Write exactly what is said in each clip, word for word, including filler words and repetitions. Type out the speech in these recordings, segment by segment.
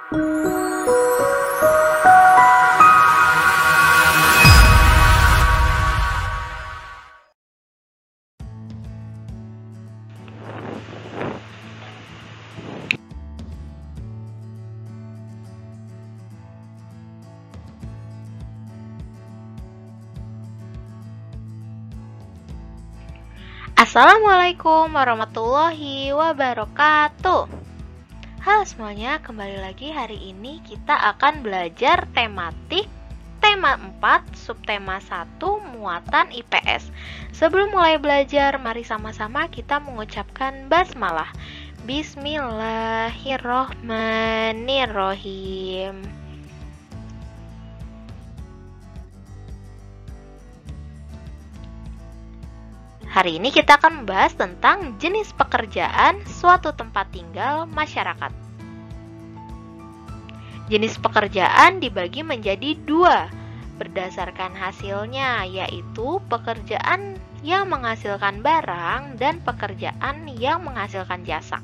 Assalamualaikum warahmatullahi wabarakatuh. Halo semuanya, kembali lagi. Hari ini kita akan belajar tematik tema empat, subtema satu, muatan I P S. Sebelum mulai belajar, mari sama-sama kita mengucapkan basmalah. Bismillahirrohmanirrohim. Hari ini kita akan membahas tentang jenis pekerjaan suatu tempat tinggal masyarakat. Jenis pekerjaan dibagi menjadi dua berdasarkan hasilnya, yaitu pekerjaan yang menghasilkan barang dan pekerjaan yang menghasilkan jasa.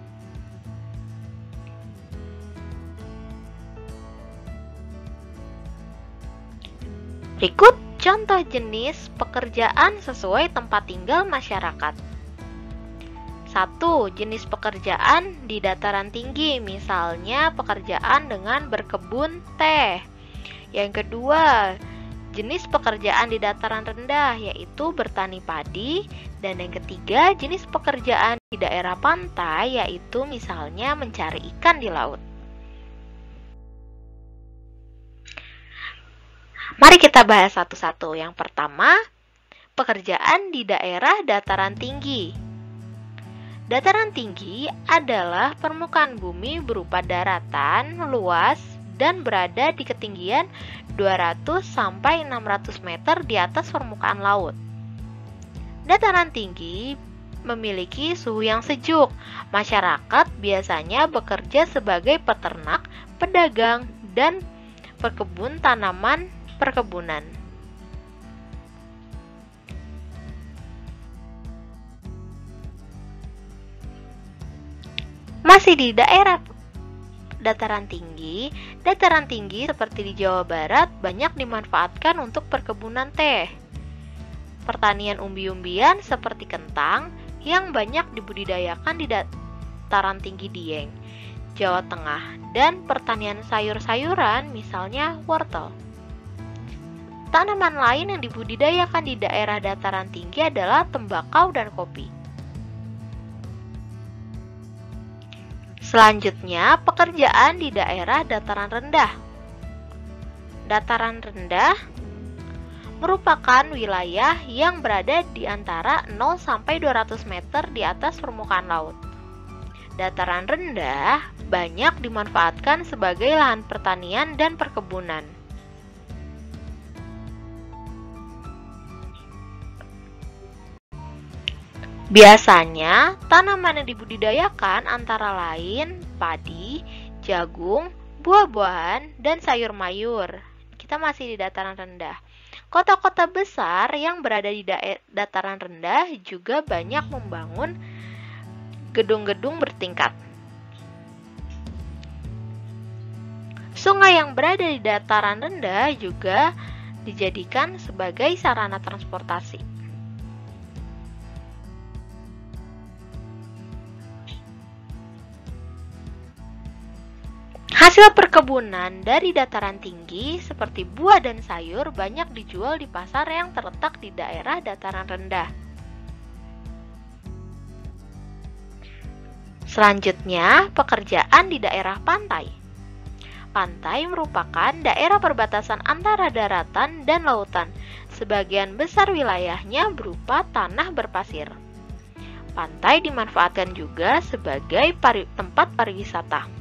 Berikut contoh jenis pekerjaan sesuai tempat tinggal masyarakat. Satu, jenis pekerjaan di dataran tinggi, misalnya pekerjaan dengan berkebun teh. Yang kedua, jenis pekerjaan di dataran rendah, yaitu bertani padi. Dan yang ketiga, jenis pekerjaan di daerah pantai, yaitu misalnya mencari ikan di laut. Mari kita bahas satu-satu. Yang pertama, pekerjaan di daerah dataran tinggi. Dataran tinggi adalah permukaan bumi berupa daratan luas dan berada di ketinggian dua ratus sampai enam ratus meter di atas permukaan laut. Dataran tinggi memiliki suhu yang sejuk. Masyarakat biasanya bekerja sebagai peternak, pedagang, dan pekebun tanaman perkebunan. Masih di daerah dataran tinggi, dataran tinggi seperti di Jawa Barat banyak dimanfaatkan untuk perkebunan teh. Pertanian umbi-umbian seperti kentang yang banyak dibudidayakan di dataran tinggi Dieng, Jawa Tengah, dan pertanian sayur-sayuran misalnya wortel. Tanaman lain yang dibudidayakan di daerah dataran tinggi adalah tembakau dan kopi. Selanjutnya, pekerjaan di daerah dataran rendah. Dataran rendah merupakan wilayah yang berada di antara nol sampai dua ratus meter di atas permukaan laut. Dataran rendah banyak dimanfaatkan sebagai lahan pertanian dan perkebunan. Biasanya, tanaman yang dibudidayakan antara lain padi, jagung, buah-buahan, dan sayur mayur. Kita masih di dataran rendah. Kota-kota besar yang berada di dataran rendah juga banyak membangun gedung-gedung bertingkat. Sungai yang berada di dataran rendah juga dijadikan sebagai sarana transportasi. Hasil perkebunan dari dataran tinggi seperti buah dan sayur banyak dijual di pasar yang terletak di daerah dataran rendah. Selanjutnya, pekerjaan di daerah pantai. Pantai merupakan daerah perbatasan antara daratan dan lautan. Sebagian besar wilayahnya berupa tanah berpasir. Pantai dimanfaatkan juga sebagai pari- tempat pariwisata.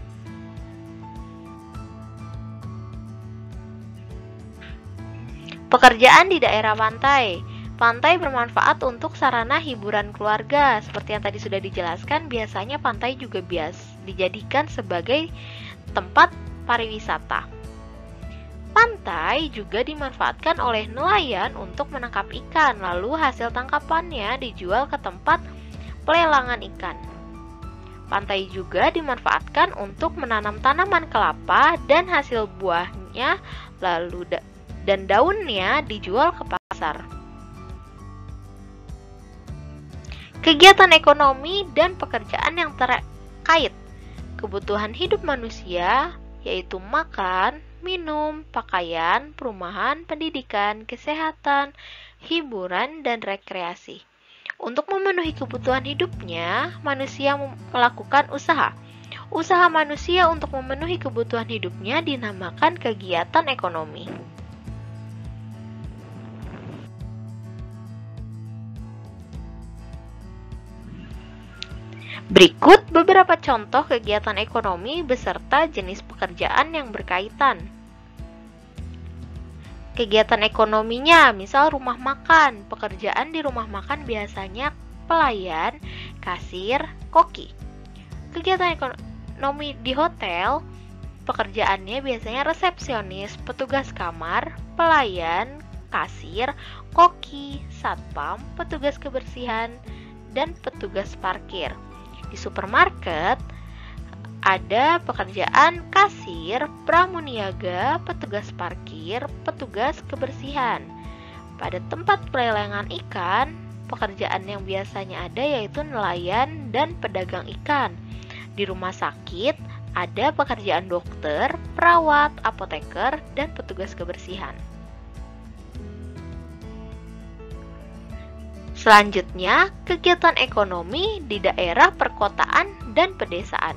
Pekerjaan di daerah pantai. Pantai bermanfaat untuk sarana hiburan keluarga. Seperti yang tadi sudah dijelaskan, biasanya pantai juga bias dijadikan sebagai tempat pariwisata. Pantai juga dimanfaatkan oleh nelayan untuk menangkap ikan, lalu hasil tangkapannya dijual ke tempat pelelangan ikan. Pantai juga dimanfaatkan untuk menanam tanaman kelapa dan hasil buahnya lalu da dan daunnya dijual ke pasar. Kegiatan ekonomi dan pekerjaan yang terkait kebutuhan hidup manusia yaitu makan, minum, pakaian, perumahan, pendidikan, kesehatan, hiburan, dan rekreasi. Untuk memenuhi kebutuhan hidupnya, manusia melakukan usaha. Usaha manusia untuk memenuhi kebutuhan hidupnya dinamakan kegiatan ekonomi. Berikut beberapa contoh kegiatan ekonomi beserta jenis pekerjaan yang berkaitan. Kegiatan ekonominya, misal rumah makan. Pekerjaan di rumah makan biasanya pelayan, kasir, koki. Kegiatan ekonomi di hotel, pekerjaannya biasanya resepsionis, petugas kamar, pelayan, kasir, koki, satpam, petugas kebersihan, dan petugas parkir. Di supermarket ada pekerjaan kasir, pramuniaga, petugas parkir, petugas kebersihan. Pada tempat pelelangan ikan, pekerjaan yang biasanya ada yaitu nelayan dan pedagang ikan. Di rumah sakit ada pekerjaan dokter, perawat, apoteker, dan petugas kebersihan. Selanjutnya, kegiatan ekonomi di daerah perkotaan dan pedesaan.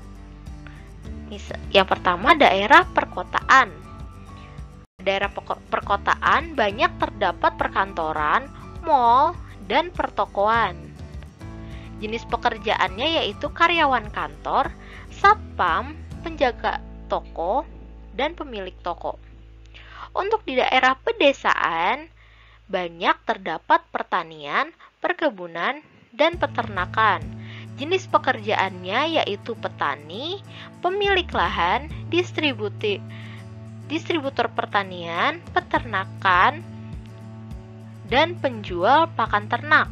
Yang pertama, daerah perkotaan. Daerah perkotaan banyak terdapat perkantoran, mal, dan pertokoan. Jenis pekerjaannya yaitu karyawan kantor, satpam, penjaga toko, dan pemilik toko. Untuk di daerah pedesaan, banyak terdapat pertanian, perkebunan, dan peternakan. Jenis pekerjaannya yaitu petani, pemilik lahan, distributi, distributor pertanian, peternakan, dan penjual pakan ternak.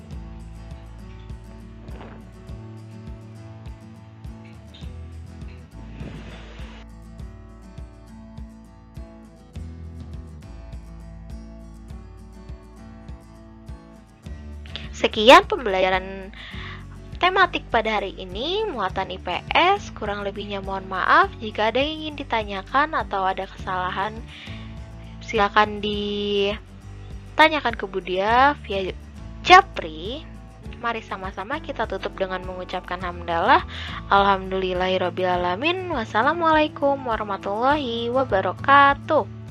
Sekian pembelajaran tematik pada hari ini, muatan I P S. Kurang lebihnya mohon maaf. Jika ada yang ingin ditanyakan atau ada kesalahan, silakan ditanyakan ke Budia via Japri. Mari sama-sama kita tutup dengan mengucapkan hamdalah. Alhamdulillahirabbil alamin. Wassalamualaikum warahmatullahi wabarakatuh.